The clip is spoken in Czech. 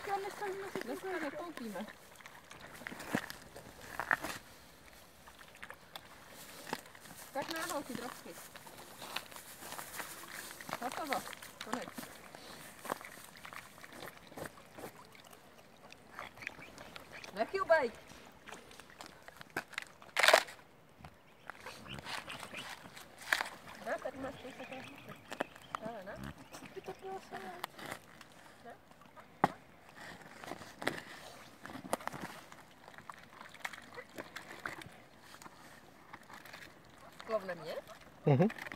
já nestavíme si dneska nekoupíme. Tak náhodou ty drobky. Hotovo, konec. Nechyubej! Tady máš kousek náhodou. Ale ne? by to bylo samé. Klovne mě? Mhm.